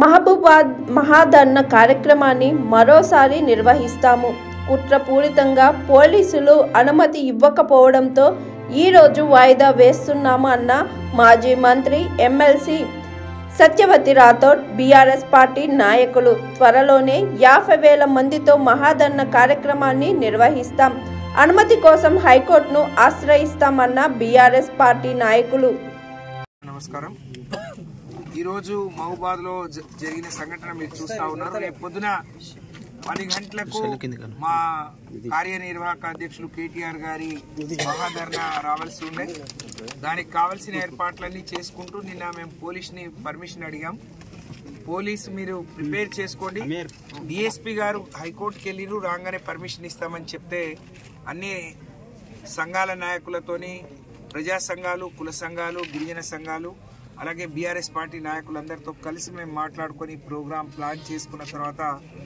మహబూబాద్ మహాధర్నా కార్యక్రమాన్ని మరోసారి నిర్వహిస్తాము. కుట్రపూరితంగా పోలీసులు అనుమతి ఇవ్వకపోవడంతో ఈరోజు వాయిదా వేస్తున్నాము అన్న మాజీ మంత్రి MLC Satyavathi Rathod. BRS party నాయకులు త్వరలోనే 50,000 మందితో మహాధర్నా కార్యక్రమాన్ని నిర్వహిస్తాం. అనుమతి కోసం హైకోర్టును ఆశ్రయిస్తామన్న బీఆర్ఎస్ పార్టీ నాయకులు. నమస్కారం. ఈరోజు మహబూబాద్లో జరిగిన సంఘటన మీరు చూస్తూ ఉన్నారు. రేపు పొద్దున 10 గంటలకు మా కార్యనిర్వాహక అధ్యక్షులు కేటీఆర్ గారి మహాధర్నా రావాల్సి ఉండే. దానికి కావాల్సిన ఏర్పాట్లన్నీ చేసుకుంటూ నిన్న మేము పోలీస్ని పర్మిషన్ అడిగాం. పోలీసు మీరు ప్రిపేర్ చేసుకోండి. డిఎస్పీ గారు హైకోర్టుకి వెళ్ళిరు, రాగానే పర్మిషన్ ఇస్తామని చెప్తే అన్ని సంఘాల నాయకులతోని ప్రజా సంఘాలు, కుల సంఘాలు, గిరిజన సంఘాలు, అలాగే బీఆర్ఎస్ పార్టీ నాయకులందరితో కలిసి మేము మాట్లాడుకొని ప్రోగ్రాం ప్లాన్ చేసుకున్న తర్వాత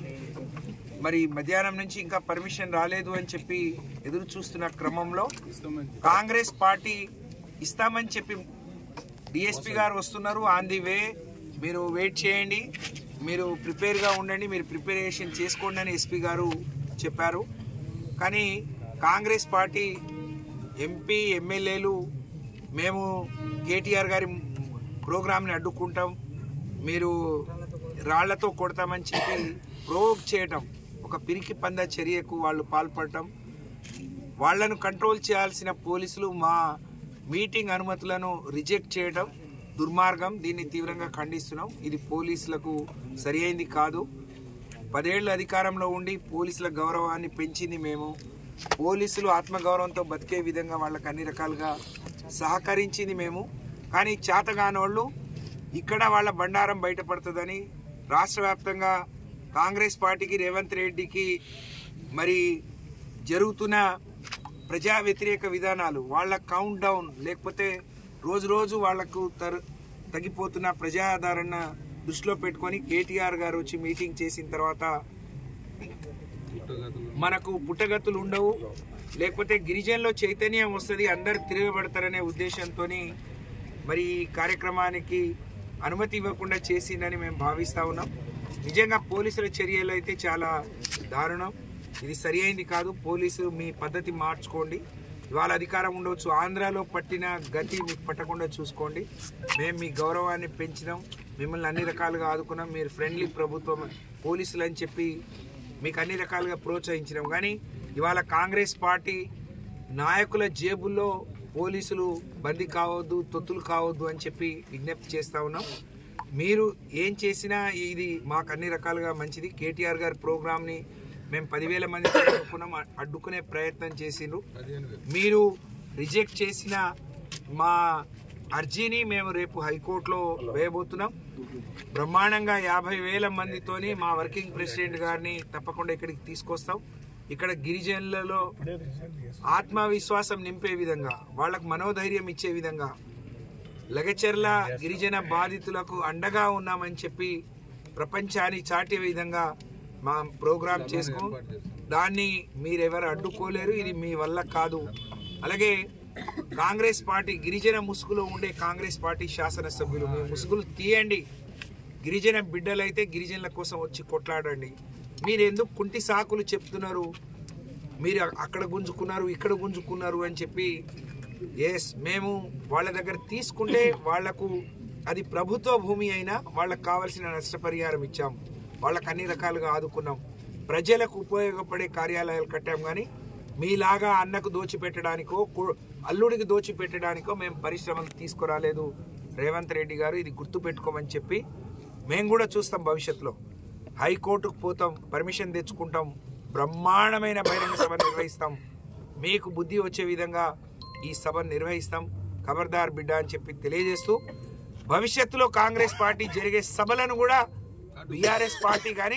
మరి మధ్యాహ్నం నుంచి ఇంకా పర్మిషన్ రాలేదు అని చెప్పి ఎదురు చూస్తున్న క్రమంలో కాంగ్రెస్ పార్టీ ఇస్తామని చెప్పి డిఎస్పీ గారు వస్తున్నారు. ఆన్ ది వే, మీరు వెయిట్ చేయండి, మీరు ప్రిపేర్గా ఉండండి, మీరు ప్రిపరేషన్ చేసుకోండి అని ఎస్పీ గారు చెప్పారు. కానీ కాంగ్రెస్ పార్టీ ఎంపీ ఎమ్మెల్యేలు మేము కేటీఆర్ గారి ప్రోగ్రామ్ని అడ్డుకుంటాం, మీరు రాళ్లతో కొడతామని చెప్పి ప్రోవోక్ చేయటం, ఒక పిరికి పంద చర్యకు వాళ్ళు పాల్పడటం, వాళ్లను కంట్రోల్ చేయాల్సిన పోలీసులు మా మీటింగ్ అనుమతులను రిజెక్ట్ చేయడం దుర్మార్గం. దీన్ని తీవ్రంగా ఖండిస్తున్నాం. ఇది పోలీసులకు సరి అయింది కాదు. 10 ఏళ్ళు అధికారంలో ఉండి పోలీసుల గౌరవాన్ని పెంచింది మేము. పోలీసులు ఆత్మగౌరవంతో బతికే విధంగా వాళ్ళకి అన్ని రకాలుగా సహకరించింది మేము. కానీ చేతగానోళ్ళు ఇక్కడ వాళ్ళ బండారం బయటపడుతుందని రాష్ట్ర వ్యాప్తంగా కాంగ్రెస్ పార్టీకి, రేవంత్ రెడ్డికి మరి జరుగుతున్న ప్రజా వ్యతిరేక విధానాలు, వాళ్ళ కౌంట్ డౌన్, లేకపోతే రోజు రోజు వాళ్లకు తగ్గిపోతున్న ప్రజాదరణ దృష్టిలో పెట్టుకొని కేటీఆర్ గారు వచ్చి మీటింగ్ చేసిన తర్వాత మనకు పుట్టగతులు ఉండవు, లేకపోతే గిరిజనులో చైతన్యం వస్తుంది, అందరు తిరగబడతారనే ఉద్దేశంతో మరి ఈ కార్యక్రమానికి అనుమతి ఇవ్వకుండా చేసిందని మేము భావిస్తూ ఉన్నాం. నిజంగా పోలీసుల చర్యలు అయితే చాలా దారుణం. ఇది సరి అయింది కాదు. పోలీసు మీ పద్ధతి మార్చుకోండి. ఇవాళ అధికారం ఉండవచ్చు, ఆంధ్రాలో పట్టిన గతి మీకు పట్టకుండా చూసుకోండి. మేము మీ గౌరవాన్ని పెంచినాం, మిమ్మల్ని అన్ని రకాలుగా ఆదుకున్నాం, మీరు ఫ్రెండ్లీ ప్రభుత్వం పోలీసులు అని చెప్పి మీకు అన్ని రకాలుగా ప్రోత్సహించినాం. కానీ ఇవాళ కాంగ్రెస్ పార్టీ నాయకుల జేబుల్లో పోలీసులు బందీ కావద్దు, తొత్తులు కావద్దు అని చెప్పి విజ్ఞప్తి చేస్తూ ఉన్నాం. మీరు ఏం చేసినా ఇది మాకు అన్ని రకాలుగా మంచిది. కేటీఆర్ గారి ప్రోగ్రామ్ని మేము 10,000 మంది అడ్డుకునే ప్రయత్నం చేసిండ్రు. మీరు రిజెక్ట్ చేసిన మా అర్జీని మేము రేపు హైకోర్టులో వేయబోతున్నాం. బ్రహ్మాండంగా 50,000 మందితోని మా వర్కింగ్ ప్రెసిడెంట్ గారిని తప్పకుండా ఇక్కడికి తీసుకొస్తాం. ఇక్కడ గిరిజనులలో ఆత్మవిశ్వాసం నింపే విధంగా, వాళ్లకు మనోధైర్యం ఇచ్చే విధంగా, లగచెర్ల గిరిజన బాధితులకు అండగా ఉన్నామని చెప్పి ప్రపంచాన్ని చాటే విధంగా మా ప్రోగ్రాం చేసుకో. దాన్ని మీరెవరు అడ్డుకోలేరు. ఇది మీ వల్ల కాదు. అలాగే కాంగ్రెస్ పార్టీ గిరిజన ముసుగులో ఉండే కాంగ్రెస్ పార్టీ శాసనసభ్యులు, మీ ముసుగులు తీయండి. గిరిజన బిడ్డలైతే గిరిజనుల కోసం వచ్చి కొట్లాడండి. మీరు ఎందుకు కుంటి సాకులు చెప్తున్నారు? మీరు అక్కడ గుంజుకున్నారు, ఇక్కడ గుంజుకున్నారు అని చెప్పి మేము వాళ్ళ దగ్గర తీసుకుంటే వాళ్లకు అది ప్రభుత్వ భూమి అయినా వాళ్ళకు కావాల్సిన నష్టపరిహారం ఇచ్చాం, వాళ్ళకు అన్ని రకాలుగా ఆదుకున్నాం, ప్రజలకు ఉపయోగపడే కార్యాలయాలు కట్టాం. కానీ మీలాగా అన్నకు దోచిపెట్టడానికో అల్లుడికి దోచిపెట్టడానికో మేము పరిశ్రమలు తీసుకురాలేదు రేవంత్ రెడ్డి గారు. ఇది గుర్తుపెట్టుకోమని చెప్పి మేము కూడా చూస్తాం. భవిష్యత్తులో హైకోర్టుకు పోతాం, పర్మిషన్ తెచ్చుకుంటాం, బ్రహ్మాండమైన బహిరంగ సభ నిర్వహిస్తాం. మీకు బుద్ధి వచ్చే విధంగా ఈ సభను నిర్వహిస్తాం. ఖబర్దార్ బిడ్డ అని చెప్పి తెలియజేస్తూ, భవిష్యత్తులో కాంగ్రెస్ పార్టీ జరిగే సభలను కూడా బీఆర్ఎస్ పార్టీ కానీ,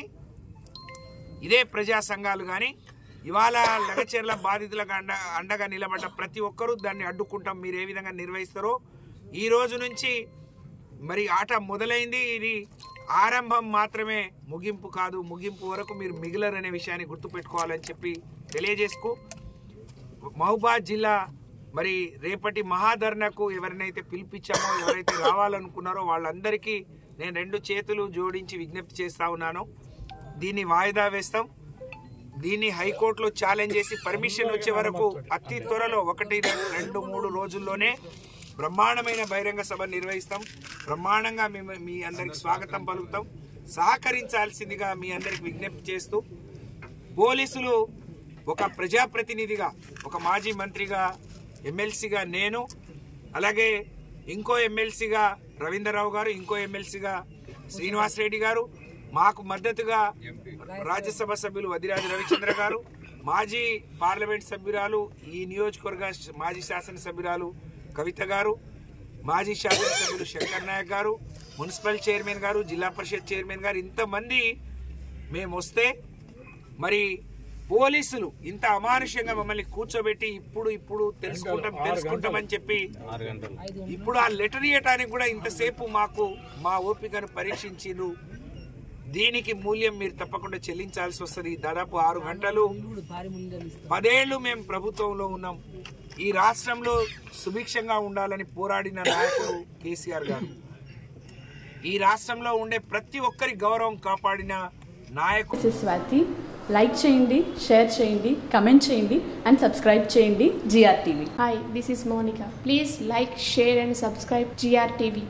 ఇదే ప్రజా సంఘాలు కానీ, ఇవాళ లగచెర్ల బాధితులకు అండగా నిలబడ్డ ప్రతి ఒక్కరూ దాన్ని అడ్డుకుంటాం. మీరు ఏ విధంగా నిర్వహిస్తారో ఈ రోజు నుంచి మరి ఆట మొదలైంది. ఇది ఆరంభం మాత్రమే, ముగింపు కాదు. ముగింపు వరకు మీరు మిగిలరనే విషయాన్ని గుర్తుపెట్టుకోవాలని చెప్పి తెలియజేసుకో. మహబూబాద్ జిల్లా మరి రేపటి మహాధర్నకు ఎవరినైతే పిలిపించామో, ఎవరైతే రావాలనుకున్నారో వాళ్ళందరికీ నేను 2 చేతులు జోడించి విజ్ఞప్తి చేస్తా ఉన్నాను. దీన్ని వాయిదా వేస్తాం. దీన్ని హైకోర్టులో ఛాలెంజ్ చేసి పర్మిషన్ వచ్చే వరకు అతి త్వరలో 1, 2, 3 రోజుల్లోనే బ్రహ్మాండమైన బహిరంగ సభ నిర్వహిస్తాం. బ్రహ్మాండంగా మీ అందరికి స్వాగతం పలుకుతాం. సహకరించాల్సిందిగా మీ అందరికి విజ్ఞప్తి చేస్తూ, పోలీసులు ఒక ప్రజాప్రతినిధిగా, ఒక మాజీ మంత్రిగా, ఎమ్మెల్సీగా నేను, అలాగే ఇంకో ఎమ్మెల్సీగా రవీంద్రరావు గారు, ఇంకో ఎమ్మెల్సీగా శ్రీనివాస్ రెడ్డి గారు, మాకు మద్దతుగా రాజ్యసభ సభ్యులు వదిరాజు రవిచంద్ర గారు, మాజీ పార్లమెంట్ సభ్యురాలు, ఈ నియోజకవర్గ మాజీ శాసనసభ్యురాలు కవిత గారు, మాజీ శాసనసభ్యులు శంకర్ నాయక్ గారు, మున్సిపల్ చైర్మన్ గారు, జిల్లా పరిషత్ చైర్మన్ గారు, ఇంతమంది మేము వస్తే మరి పోలీసులు ఇంత అమానుష్యంగా మమ్మల్ని కూర్చోబెట్టి ఇప్పుడు తెలుసుకుంటామని చెప్పి ఇప్పుడు ఆ లెటర్ ఇవ్వటానికి కూడా ఇంతసేపు మాకు మా ఓపికను పరీక్షించిండు. దీనికి మూల్యం మీరు తప్పకుండా చెల్లించాల్సి వస్తుంది. దాదాపు 6 గంటలు 10 ఏళ్లు మేము ప్రభుత్వంలో ఉన్నాం. ఈ రాష్ట్రంలో సుభిక్షంగా ఉండాలని పోరాడిన నాయకుడు కేసీఆర్ గారు, ఈ రాష్ట్రంలో ఉండే ప్రతి ఒక్కరి గౌరవం కాపాడిన నాయకుడు. స్వాతి, లైక్ చేయండి, షేర్ చేయండి, కమెంట్ చేయండి అండ్ సబ్స్క్రైబ్ చేయండి GR TV. Hi, this is Monica. Please like, share and subscribe GR TV.